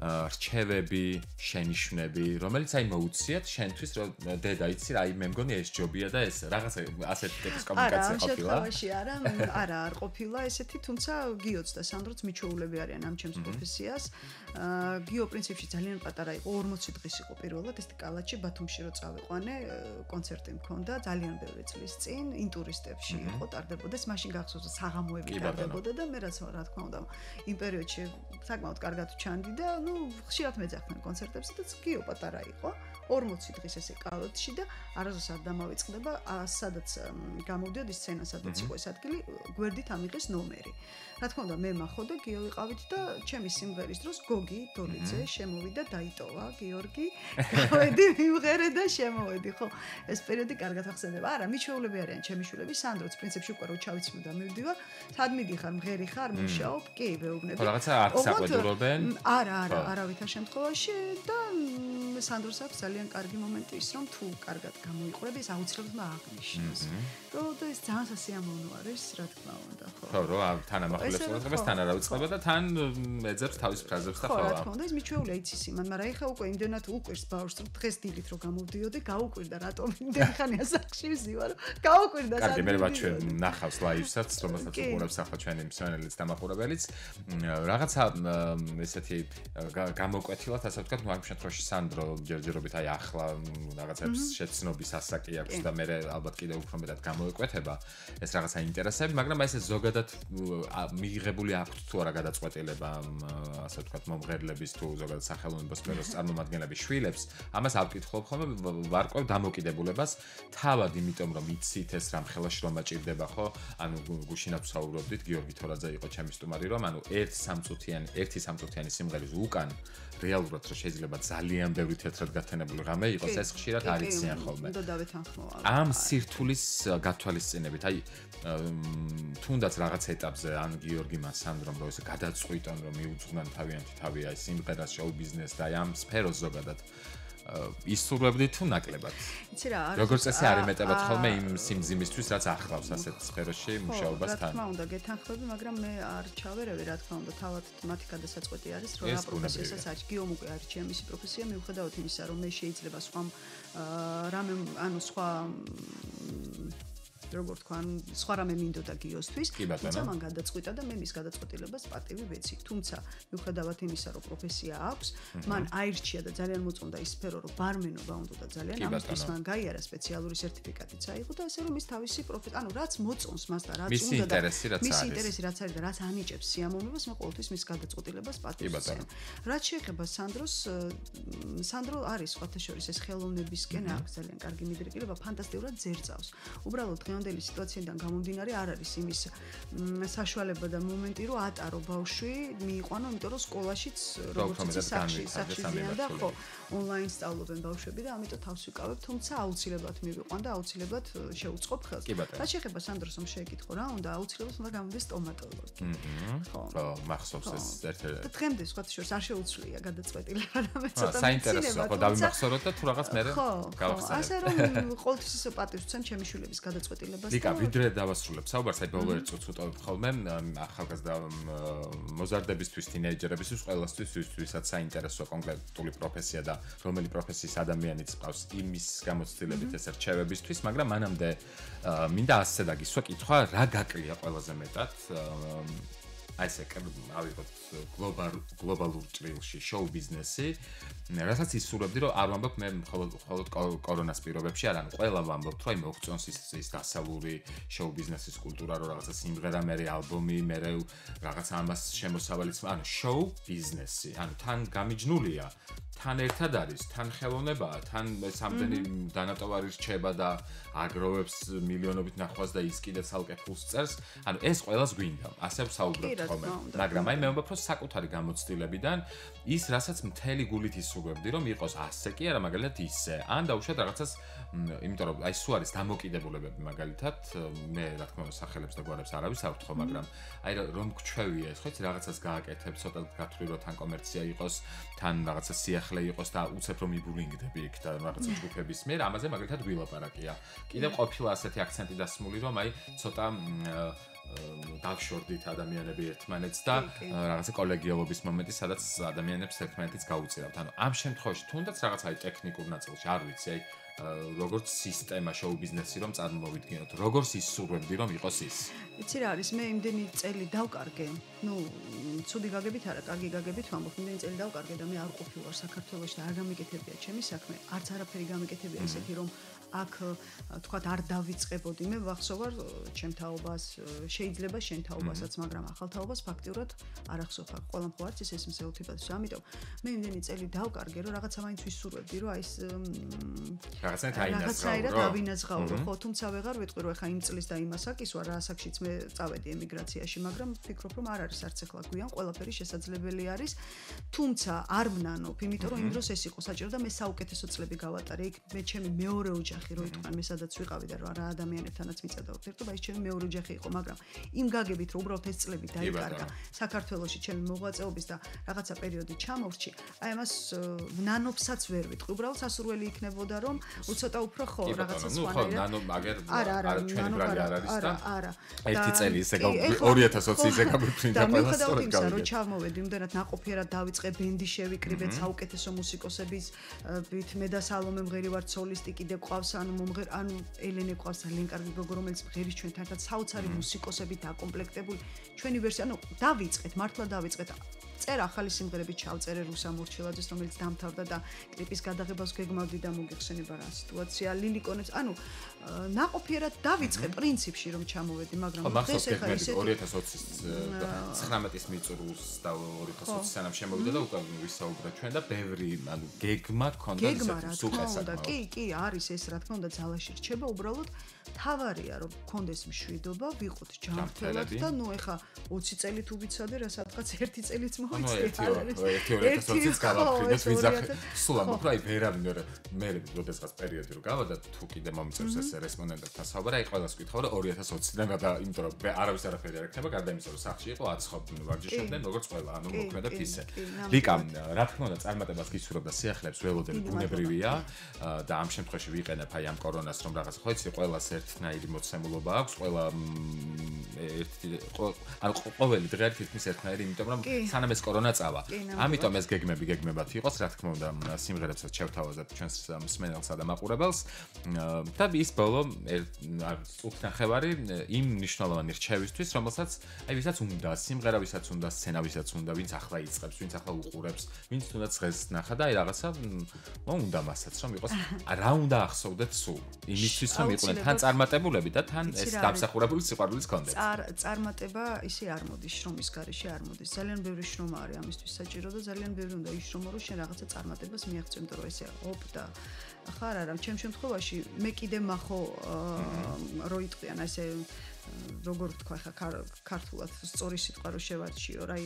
რჩევები, შენიშვნები, რომელიც აი მოუციათ შენთვის, რომ დედა იცი რა, აი, მე მგონი ეს ჯობია და ეს რაღაცა ასეთი ტიპის კომუნიკაცია ყოფილა. არა, არ ყოფილა ესეთი, თუმცა გიოც და სანდროც მიჩვეულები არიან ამ ჩემს პროფესიას. გიო პრინციპში ძალიან პატარა იყო, 40 დღის იყო პირველად ეს კალათში ბათუმში რო წავიყვანე, კონცერტი მქონდა ძალიან ბევრი წლის წინ, ინტურისტებში იყო, ტარდებოდა, მაშინ გახსოვს საღამოები ტარდებოდა და მე რაც რა თქმა უნდა იმ პერიოდში საკმაოდ კარგად ჩანდი და ნუ ხშირად მეძახდნენ კონცერტებზე და გიო პატარა იყო. 40 დღის ესე კალათში და არასდროს არ დამავიწყდება, სადაც გამოვდიოდი სცენა, სადაც იყო ეს ადგილი, გვერდით ამიღეს ნომერი. რა თქმა უნდა, მე მახო და გიო ვიყავით და ჩემი სიმღერის დროს გოგი დოლიძე შემოვიდა, დაიტოვა გიორგი, გავედი, მიმღერე და შემოვედი, ხო. ეს პერიოდი კარგად ახსენდება. არა, მიჩვეულები არიან ჩემი შვილები, სანდროც პრინციპში უკვე რო ჩავიცმო და მივდივარ, სად მიდიხარ, მღერი ხარ, მუშაობ, კი, ვეუბნები. ხო, რაღაცა არ საკვედურობენ? არა, არავითარ შემთხვევაში და სანდროს აქვს ძალიან კარგი მომენტი ის, რომ თუ კარგად გამოიყურები, ეს აუცილებლად აღნიშნავს. რომ და ეს ძალიან სასიამოვნო არის, რა თქმა უნდა, ხო. ხო, რომ თან ამახვილებს ყურადღებას, თან არ აუწყდება და თან ეძებს თავის ფრაზებს და ხო. რა თქმა უნდა, ეს მიჩვეულია იცის იმან, მაგრამ ეხა უკვე იმდენად უყვირს ბავშვს, რომ დღეს დილით რო გამოვდიოდი, გაუკვირდა რატომ იმდენი ხანია სახში ვზივარ, გაუკვირდა სად. კარგი, მე ვაჩვენ ნახავს ლაივსაც, რომელსაც უყურებს ახლა ჩვენი მსმენელიც და მაყურებელიც. რაღაცა ესეთი გამოკვეთილად, ასე ვთქვათ, ნუ ამ შემთხვევაში სანდრო ჯერჯერობით აი ახლა რაღაცებს შეცნობის ასაკი აქვს და მე ალბათ კიდევ უფრო მეტად გამოეკვეთება ეს რაღაცა ინტერესები, მაგრამ აი ეს ზოგადად მიიღებული აქვთ თუ არა გადაწყვეტილება ასე ვთქვათ მომღერლების თუ ზოგადად სახელმწიფო სფეროს წარმომადგენლების შვილებს, ამას ავკითხულობ ხოლმე ვარკვევ დამოკიდებულებას თავად, იმიტომ რომ იცით ეს რამ ხელაში რომ აჭირდება, ხო? ანუ გუშინაც ვსაუბრობდით, გიორგი თორაძე იყო ჩემი სტუმარი, რომ ანუ ერთი სამწუთიანი სიმღერის უკან რეალურად რომ შეიძლება ძალიან ბევრი თეთრად გათენებული რამე იყოს, ეს ხშირად არ იციან ხოლმე. ამ სირთულის გათვალისწინება გახსენებით, აი თუნდაც რაღაც ეტაპზე ან გიორგი მასანდრომ რო ესე გადაწყვიტონ რომ მიუძღვნან თავი აი სიმღერას, შოუ ბიზნესს და აი ამ სფეროს ზოგადად ისურვებდი თუ ნაკლებად. იცი რა, როგორც წესი არ ემეტებათ ხოლმე იმ სიმძიმისთვის, რაც ახლავს ასეთ სფეროში მუშაობასთან. რა თქმა უნდა, გეთანხმები, მაგრამ მე არ ჩავერევი, რა თქმა უნდა, თავად მათი გადასაწყვეტი არის, რომ რა პროფესიასაც არჩიო უკვე არჩია მისი პროფესია, მიუხედავად იმისა, რომ მე შეიძლება სხვა რამე, ანუ სხვა როგორ თქვა, სხვა რამე მინდოდა გიოსთვის, თუმცა მან გადაწყვიტა და მე მის გადაწყვეტილებას პატივი ვეცი. თუმცა, მიუხედავად იმისა, რომ პროფესია აქვს, მან აირჩია და ძალიან მოწონდა ის სფერო, რომ ბარმენობა უნდა და ძალიან ამისთვის მან გაიარა სპეციალური სერტიფიკატიც აიღო და ასე რომ ის თავისი პროფესია, ანუ რაც მოწონს მას და რაც უნდა და მისი ინტერესი რაც არის და რაც ანიჭებს სიამოვნებას, მე ყოველთვის მის გადაწყვეტილებას პატივს ვცემ. რაც შეეხება სანდროს, სანდრო არის სხვათა შორის ეს ხელოვნებისკენ აქვს ძალიან კარგი მიდრეკილება, ფანტასტიკურად ძერწავს. უბრალოდ დღევანდელი სიტუაციიდან გამომდინარე არ არის იმის საშუალება და მომენტი, რომ ატარო ბავშვი მიიყვანო, იმიტომ რომ სკოლაშიც როგორც იცი სახში ზიან და ხო ონლაინ სწავლობენ ბავშვები და ამიტომ თავს ვიკავებ, თუმცა აუცილებლად მივიყვან და აუცილებლად შევუწყობ ხელს. რაც შეეხება სანდროს რომ შეეკითხო რა უნდა, აუცილებლად უნდა გამომდეს სტომატოლოგი. ხო, მახსოვს ეს ერთ-ერთი. დღემდე სხვათა შორის არ შეუცვლია გადაწყვეტილება და მე ცოტა საინტერესოა, ხო დავიმახსოვროთ და თუ რაღაც მე გავახსენებ. ასე რომ ყოველთვის ისე პატივს ვცემ ჩემი შვილების გადაწყვეტილებას. ლიკა, ვიდრე დავასრულებ საუბარს, აი ბოლო ერთ წუთს ვუტოვებ ხოლმე ახალგაზრდა მოზარდებისთვის, თინეიჯერებისთვის, ყველასთვის, ვისაც საინტერესოა კონკრეტული პროფესია და რომელი პროფესიის ადამიანიც ყავს იმის გამოცდილებით ეს რჩევებისთვის, მაგრამ მანამდე მინდა ასე დაგისვა კითხვა, რა გაკლია ყველაზე მეტად აი ესე ავიღოთ გლობალურ ჭრილში შოუ ბიზნესი, რასაც ისურვებდი, რომ არ ვამბობ მე მხოლოდ კორონას პირობებში, არა, ყველა ვამბობ, რომ აი მოგწონს ის დასავლური შოუ ბიზნესის კულტურა, რომ რაღაცა სიმღერა, მერე ალბომი, მერე რაღაც ამას შემოსავალიც, ანუ შოუ ბიზნესი, ანუ თან გამიჯნულია, თან ერთად არის, თან ხელოვნებაა, თან სამდენი დანატოვარი რჩება და აგროვებს მილიონობით ნახვას და ის კიდე ცალკე ფულს წერს, ანუ ეს ყველას გვინდა, ასე ვსაუბრობთ ხოლმე, მაგრამ აი მე ვამბობ, რომ საკუთარი გამოცდილებიდან ის, რასაც მთელი გულით ისურვებდი, რომ იყოს ასე კი არა, მაგალითად ისე, ან დაუშვათ რაღაცას, იმიტომ რომ აი სულ არის დამოკიდებულებები მაგალითად, მე რა თქმა უნდა სახელებს და გვარებს არავის არ ვთხოვ, მაგრამ აი რომ გჩვევია ეს, ხო იცი, რაღაცას გააკეთებ, ცოტა გათვლი რომ თან კომერცია იყოს, თან რაღაცა სიახლე იყოს და უცებ რომ იბულინგდები იქ და რაღაცა ჯგუფების მიერ, ამაზე მაგალითად გვილაპარაკია. კიდევ ყოფილა ასეთი აქცენტი დასმული, რომ აი ცოტა დავშორდით ადამიანები ერთმანეთს და რაღაცა კოლეგიალობის მომენტი, სადაც ადამიანებს ერთმანეთიც გაუწირავთ. ანუ ამ შემთხვევაში თუნდაც რაღაცა აი ტექნიკურ ნაწილში არ ვიცი, აი როგორც სისტემა შოუ ბიზნესი რომ წარმოვიდგინოთ, როგორც ისურვებდი რომ იყოს ის. იცი რა არის, მე იმდენი წელი დავკარგე. ნუ ცუდი გაგებით არა, კარგი გაგებით ვამბობ, იმდენი წელი დავკარგე და მე არ ყოფილვარ საქართველოში და არ გამიკეთებია ჩემი საქმე. არც არაფერი გამიკეთებია ისეთი რომ აქ თქვათ არ დავიწყებოდი. მე ვახსოვარ ჩემ თაობას, შეიძლება შენ თაობასაც, მაგრამ ახალ თაობას ფაქტიურად არ ახსოვ. ყველამ ხო არც ეს მსეუთებადის. ამიტომ მე იმდენი წელი დავკარგე, რომ რაღაცა მაინც ვისურვებდი, რომ აი ეს რაღაცაირად დავინაზღავრო, ხო, თუმცა ვეღარ ვიტყვი, რომ ეხა იმ წლის და იმას აკისვა, რა ასაკშიც მე წავედი ემიგრაციაში, მაგრამ ვფიქრობ, რომ არ არის არც ახლა გვიან, ყველაფერი შესაძლებელი არის. თუმცა არ ვნანობ, იმიტომ რომ იმ დროს ეს იყო საჭირო და მე საუკეთესო წლები გავატარე. იქ მე ჩემი მეორე ოჯახი რო იტყვიან, მე სადაც ვიყავი და რა ადამიანებთანაც მიწადა ურთიერთობა, ის ჩემი მეორე ოჯახი იყო, მაგრამ იმ გაგებით რომ უბრალოდ ეს წლები დაიკარგა საქართველოში ჩემი მოღვაწეობის და რაღაცა პერიოდი ჩამორჩი, აი ამას ვნანობსაც ვერ ვიტყვი, უბრალოდ სასურველი იქნებოდა რომ უცოტა უფრო ხო რაღაცა სხვანაირად. ნანო მაგერ არა ჩვენი ბრალი არ არის და არა. ერთი წელი ისე 2020 ისე გამიფრინდა ყველა სწორად გავიდა. რომ ჩავმოვედი, იმდენად ნაყოფიერად დავიწყე ბენდი შევიკრიბეთ, საუკეთესო მუსიკოსების, ვით მე და სალომე მღერი ვართ სოლისტი, კიდე ყავს ანუ ელენე ყავს ძალიან კარგი გოგო, რომელიც მღერის ჩვენთან ერთად საოცარი მუსიკოსები დაკომპლექტებული. ჩვენი ვერსია, ანუ დავიწყეთ, მართლა დავიწყეთ. წერა ახალი სიმღერები ჩავწერე რუსა მორჩილაძეს, რომელიც დამთავრდა და კლიპის გადაღებას გეგმავდი და მოგეხსენება რა სიტუაცია. ლილიკონებს, ანუ ნაყოფიერად დავიწყე პრინციპში რომ ჩამოვედი, მაგრამ დღეს ეხა ისეთი 2019 მიწურულს და 2020 სანამ შემოვიდა და უკვე ვისაუბრა ჩვენ და ბევრი, ანუ გეგმა ქონდა სუხესაკმაოდ. კი, არის ეს რა თქმა უნდა ძალაში რჩება, უბრალოდ თავარია რომ გქონდეს მშვიდობა, ვიყოთ ჯანმრთელად და ნუ ეხა 20 წელი თუ ვიცადე, რა სადღაც 1 წელიც ანუ 1-2020-ს გავაფრინდეთ ვიზახი. სულ ამ უფრო აი ვერავინ მე როდესაც პერიოდი რო გავადა თუ კიდე მომიწევს ეს რესპონდენტებთან საუბარი, აი ყველას ვკითხავ რომ 2020-დან გადა, იმიტომ რომ არავის არაფერი არ ექნება, გარდა იმისა რომ სახლში იყო აცხობდნენ, ვარჯიშობდნენ, როგორც ყველა, ანუ მოქმედებს ისე. ლიკა, რა თქმა უნდა, წარმატებას გისურვებ და სიახლეებს ველოდები ბუნებრივია და ამ შემთხვევაში ვიყენებ აი ამ კორონას რომ რაღაც ხო იცი ყველას ერთნაირი მოცემულობა აქვს, ყველა ანუ ყოველი დღე თითქმის ერთნაირი, იმიტომ რომ სანამ ეს კორონა წავა. ამიტომ ეს გეგმებად იყოს, რა თქმა უნდა, სიმღერებსაც შევთავაზებ ჩვენს მსმენელსა და მაყურებელს და ის ბოლო წუთნახევარი იმ მნიშვნელოვანი რჩევისთვის, რომელსაც აი ვისაც უნდა სიმღერა, ვისაც უნდა სცენა, ვისაც უნდა, ვინც ახლა იწყებს, ვინც ახლა უყურებს, ვინც თუნდაც დღეს ნახა და აი რაღაცა უნდა მასაც რომ იყოს. რა უნდა ახსოვდეთ სულ? იმისთვის რომ იყვნენ თან წარმატებულები და თან ეს დამსახურებული სიყვარულიც კონდეთ. წარმატება ისე არ მოდის, შრომის გარეშე არ მოდის. ძალიან ბევრი შრომა არის ამისთვის საჭირო და ძალიან ბევრი უნდა იშრომო, რომ შენ რაღაცა წარმატებას მიაღწევ, იმიტომ რომ ესე ოპ და ხარ არა, ჩემ შემთხვევაში მე კიდე მახო რო იტყვიან ესე როგორ თქვა ხა ქართულად სწორი სიტყვა რო შევარჩიო რა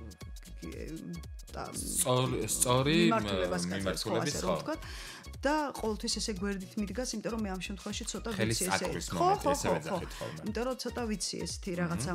სწორი მიმართულების ხო და ყოველთვის ესე გვერდით მიდგას, იმიტომ რომ მე ამ შემთხვევაში ცოტა ვიცი ესე ხო იმიტომ რომ ცოტა ვიცი ესეთი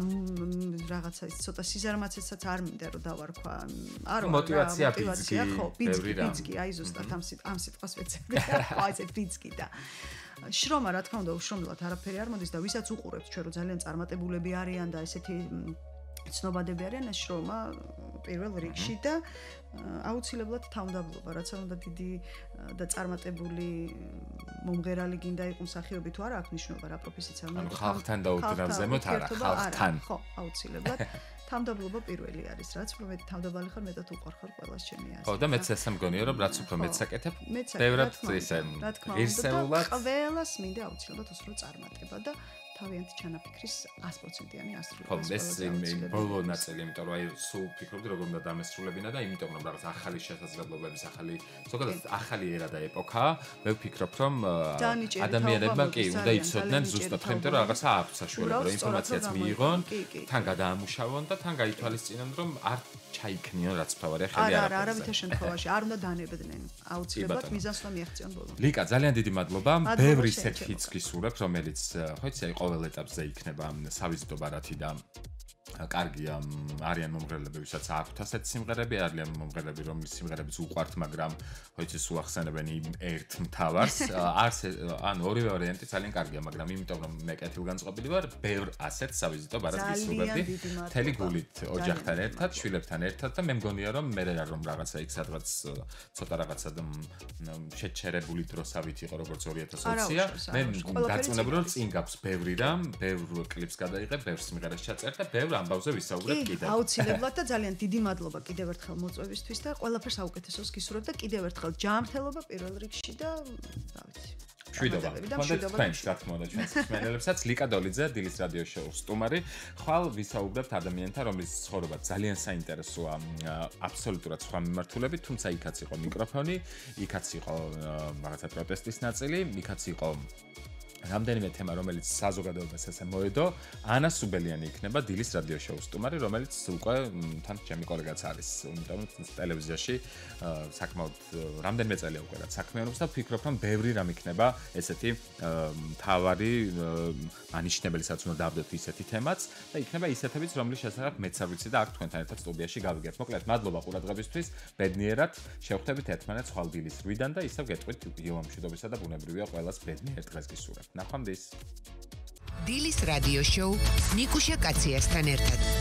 რაღაცა ცოტა სიზარმაცესაც არ მინდა რომ დავარქვა არა მოტივაცია ხო ბიძგი აი ზუსტად ამ სიტყვას ვეცები ხო ესე ბიძგი და შრომა რა თქმა უნდა უშრომლად არაფერი არ მოდის და ვისაც უყურებთ ჩვენ რომ ძალიან წარმატებულები არიან და ესეთი ცნობადები არიან ეს შრომა პირველ რიგში და აუცილებლად თავმდაბლობა რაც უნდა დიდი და წარმატებული მომღერალი გინდა იყო მსახიობი თუ არა აქვს ნიშნობა რა პროფესიით არ უნდა ხალხთან დაუდგრავს ზემოთ არა ხალხთან ხო აუცილებლად თავმდაბლობა პირველი არის რაც უფრო მეტი თავმდაბალი ხარ მეტად უყვარხარ ყველას ჩემი აზრით ხო და მეც ესე მგონია რომ რაც უფრო მეც საკეთებ ბევრად ისე ღირსეულად ყველას მინდა აუცილებლად უსრო წარმატება და თავიანთი ჩანაფიქრის 100%-იანი ასრულება. ხო, ეს ბოლო ნაწილი, იმიტომ რომ აი სულ ფიქრობდი როგორ უნდა დამესრულებინა და იმიტომ რომ რაღაც ახალი შესაძლებლობების, ზოგადად ახალი ერა და ეპოქა, მე ვფიქრობ რომ ადამიანებმა კი უნდა იცოდნენ ზუსტად, იმიტომ რომ რაღაცა აქვს საშუალება, რომ ინფორმაციაც მიიღონ, თან გადაამუშავონ და თან გაითვალისწინონ, რომ არ ჩაიქნიონ რაც თავარია ხელი არ აქვს. არა, არავითარ შემთხვევაში არ უნდა დანებდნენ. აუცილებლად მიზანს უნდა მიაღწიონ ბოლომდე. ლიკა, ძალიან დიდი მადლობა. ბევრი ისეთი ჰიტს გისურვებ, რომელიც ხო იცი, აი ყოველ ეტაპზე იქნება სავიზიტო ბარათი და კარგია არიან მომღერლები, ვისაც აქვთ ასეთი სიმღერები, არიან მომღერლები, რომლის სიმღერებიც უყვართ, მაგრამ ხო იცი სულ ახსენებენ იმ ერთ მთავარს. ანუ ორივე ვარიანტი ძალიან კარგია, მაგრამ იმიტომ რომ მე კეთილგანწყობილი ვარ, ბევრ ასეთ სავიზიტო ბარათს გისურვებდი. მთელი გულით ოჯახთან ერთად, შვილებთან ერთად და მე მგონია რომ მე რომ რაღაცა იქ სადღაც ცოტა რაღაცა შეჩერებული დროსავით იყო როგორც 2020-ია. მე დარწმუნებული რომ წინ გაქვს ბევრი რამ, ბევრ კლიპს გადაიღებ, ბევრ სიმღერას ჩაწერთ და ბევრ ამბავზე ვისაუბრებ კიდევ. აუცილებლად და ძალიან დიდი მადლობა კიდევ ერთხელ მოწვევისთვის და ყველაფერს საუკეთესოს გისურვებ და კიდევ ერთხელ ჯანმრთელობა პირველ რიგში და რა ვიცი. მშვიდობა. ხონდეთ თქვენს რა თქმა უნდა ჩვენს მსმენელებსაც ლიკა დოლიძე დილის რადიო შოუს სტუმარი. ხვალ ვისაუბრებთ ადამიანთან, რომლის ცხოვრება ძალიან საინტერესოა, აბსოლუტურად სხვა მიმართულებით, თუმცა იქაც იყო მიკროფონი, იქაც იყო რაღაცა პროტესტის ნაწილი, იქაც იყო რამდენიმე თემა, რომელიც საზოგადოებას ესე მოედო, ანა სუბელიანი იქნება დილის რადიო შოუს სტუმარი, რომელიც უკვე თან ჩემი კოლეგაც არის, იმიტომ რომ ტელევიზიაში საკმაოდ რამდენიმე წელია უკვე რაც საქმიანობს და ვფიქრობ, რომ ბევრი რამ იქნება ესეთი მთავარი ანიშნებელიც უნდა დავდეთ ისეთი თემაც და იქნება ისეთებიც, რომლის შესახებ მეც არ ვიცი და აქ თქვენთან ერთად სტუდიაში გავიგებ. მოკლედ, მადლობა ყურადღებისთვის, ბედნიერად შევხვდებით ერთმანეთს ხვალ დილის 8-დან და ისევ გეტყვით იოა მშვიდობისა და ბუნებრივია ყველას ბედნიერ დღეს გისურვებთ. ნახვამდის. დილის რადიო შოუ ნიკუშა კაციასთან ერთად.